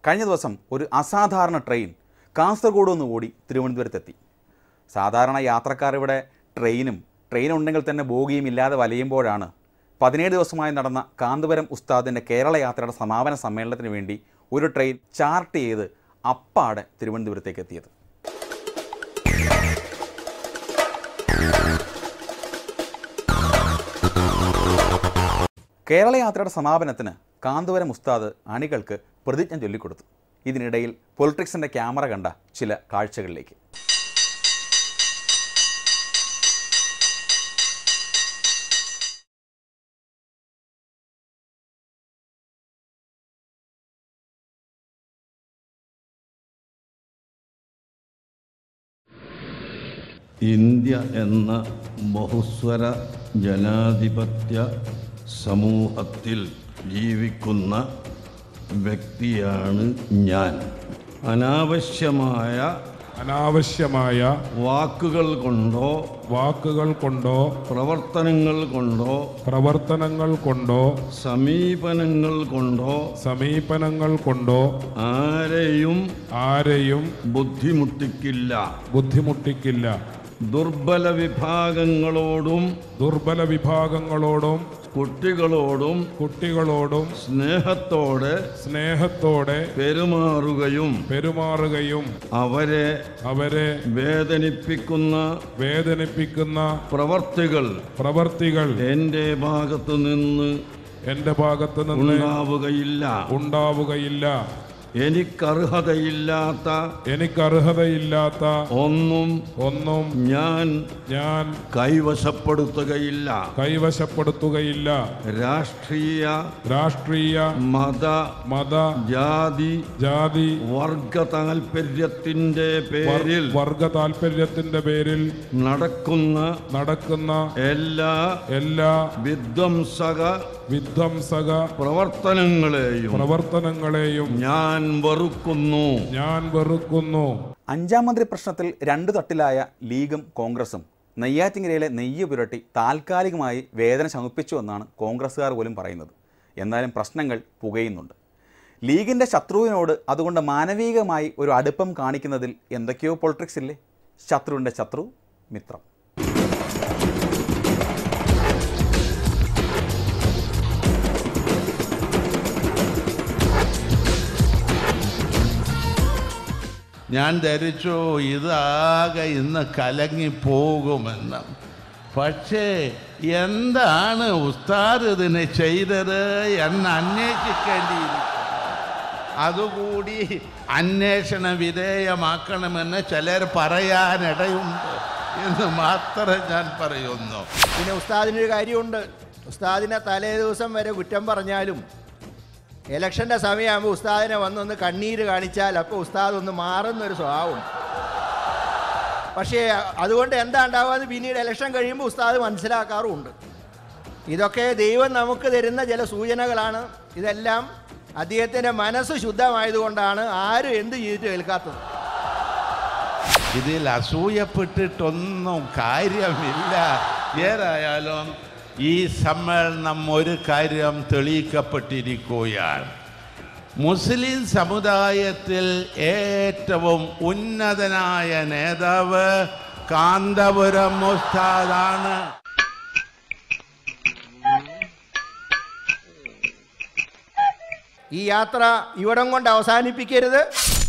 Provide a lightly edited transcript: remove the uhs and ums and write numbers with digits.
കഴിഞ്ഞ ദിവസം ഒരു അസാധാരണ ട്രെയിൻ കാസർഗോഡ് നിന്ന് ഓടി തിരുവനന്തപുരത്തെത്തി. സാധാരണ യാത്രക്കാർ ഇവിടെ ട്രെയിൻ ഉണ്ടെങ്കിൽ തന്നെ ബോഗിയും ഇല്ലാതെ വലയുമ്പോഴാണ് 17 ദിവസമായി നടന്ന കാന്തപുരം ഉസ്താദിൻ്റെ കേരള യാത്രയുടെ സമാപന സമ്മേളനത്തിന് വേണ്ടി ഒരു ട്രെയിൻ ചാർട്ട് ചെയ്ത് അപ്പാടെ തിരുവനന്തപുരത്തേക്ക് എത്തിയത്. കേരള യാത്രയുടെ സമാപനത്തിന് കാന്തപുരം ഉസ്താദ് അണികൾക്ക് പ്രതിജ്ഞ ചൊല്ലിക്കൊടുത്തു. ഇതിനിടയിൽ പൊളിട്രിക്സിൻ്റെ ക്യാമറ കണ്ട ചില കാഴ്ചകളിലേക്ക്. ഇന്ത്യ എന്ന ബഹുസ്വര ജനാധിപത്യ സമൂഹത്തിൽ ജീവിക്കുന്ന വ്യക്തിയാണ് ഞാൻ. അനാവശ്യമായ വാക്കുകൾ കൊണ്ടോ പ്രവർത്തനങ്ങൾ കൊണ്ടോ സമീപനങ്ങൾ കൊണ്ടോ ആരെയും ബുദ്ധിമുട്ടിക്കില്ല. ദുർബല വിഭാഗങ്ങളോടും കുട്ടികളോടും സ്നേഹത്തോടെ പെരുമാറുകയും അവരെ വേദനിപ്പിക്കുന്ന പ്രവർത്തികൾ എൻ്റെ ഭാഗത്തു നിന്ന് ഉണ്ടാവുകയില്ല. എനിക്കർഹതയില്ലാത്ത ഒന്നും ഞാൻ കൈവശപ്പെടുത്തുകയില്ല. രാഷ്ട്രീയ മത ജാതി വർഗ താൽപര്യത്തിന്റെ പേരിൽ നടക്കുന്ന എല്ലാ വിധ്വംസക പ്രവർത്തനങ്ങളെയും ഞാൻ വെറുക്കുന്നു. അഞ്ചാം മന്ത്രി പ്രശ്നത്തിൽ 2 തട്ടിലായ ലീഗും കോൺഗ്രസും നെയ്യാറ്റിൻകരയിലെ നെയ്യ് പുരട്ടി താൽക്കാലികമായി വേദന ശമിപ്പിച്ചു എന്നാണ് കോൺഗ്രസ്സുകാർ പോലും പറയുന്നത്. എന്നാലും പ്രശ്നങ്ങൾ പുകയുന്നുണ്ട്. ലീഗിൻ്റെ ശത്രുവിനോട് അതുകൊണ്ട് മാനവികമായി ഒരു അടുപ്പം കാണിക്കുന്നതിൽ എന്തൊക്കെയോ പൊളിട്രിക്സ് ഇല്ലേ? ശത്രുവിൻ്റെ ശത്രു മിത്രം. ഞാൻ ധരിച്ചു ഇതാകെ ഇന്ന് കലങ്ങിപ്പോകുമെന്ന്. പക്ഷേ എന്താണ് ഉസ്താദ് ഇതിനെ ചെയ്തത് എന്ന് അന്വേഷിക്കേണ്ടിയിരിക്കും. അതുകൂടി അന്വേഷണ വിധേയമാക്കണമെന്ന് ചിലർ പറയാനിടയുണ്ട് എന്ന് മാത്രം ഞാൻ പറയുന്നു. പിന്നെ ഉസ്താദിനൊരു കാര്യമുണ്ട്. ഉസ്താദിനെ തലേ ദിവസം വരെ കുറ്റം പറഞ്ഞാലും ഇലക്ഷൻ്റെ സമയമാകുമ്പോൾ ഉസ്താദിനെ വന്നൊന്ന് കണ്ണീര് കാണിച്ചാൽ അപ്പോൾ ഉസ്താദ് ഒന്ന് മാറുന്നൊരു സ്വഭാവം. പക്ഷേ അതുകൊണ്ട് എന്താ ഉണ്ടാവുക പിന്നീട് ഇലക്ഷൻ കഴിയുമ്പോൾ ഉസ്താദ് മനസ്സിലാക്കാറുമുണ്ട്. ഇതൊക്കെ ദൈവം നമുക്ക് തരുന്ന ചില സൂചനകളാണ്. ഇതെല്ലാം അദ്ദേഹത്തിൻ്റെ മനസ്സ് ശുദ്ധമായതുകൊണ്ടാണ് ആരും എന്ത് ചെയ്തിട്ട് കേൾക്കാത്തത്. ഇതിൽ അസൂയപ്പെട്ടിട്ടൊന്നും കാര്യമില്ല. ഏതായാലും ഈ സമ്മേളനം ഒരു കാര്യം തെളിയിക്കപ്പെട്ടിരിക്കുകയാണ്. മുസ്ലിം സമുദായത്തിൽ ഏറ്റവും ഉന്നതനായ നേതാവ് കാന്തപുരം ഉസ്താദാണ്. ഈ യാത്ര ഇവിടം കൊണ്ട് അവസാനിപ്പിക്കരുത്.